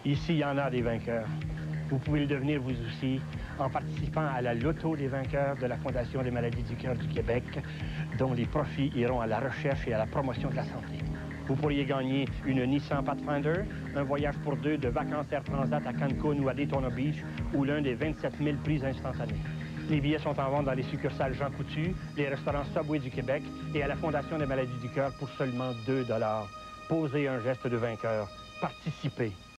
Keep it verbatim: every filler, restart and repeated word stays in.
Ici, il y en a des vainqueurs. Vous pouvez le devenir vous aussi en participant à la Loto des vainqueurs de la Fondation des maladies du cœur du Québec, dont les profits iront à la recherche et à la promotion de la santé. Vous pourriez gagner une Nissan Pathfinder, un voyage pour deux de vacances Air Transat à Cancun ou à Daytona Beach, ou l'un des vingt-sept mille prix instantanés. Les billets sont en vente dans les succursales Jean Coutu, les restaurants Subway du Québec et à la Fondation des maladies du cœur pour seulement deux dollars. Posez un geste de vainqueur. Participez.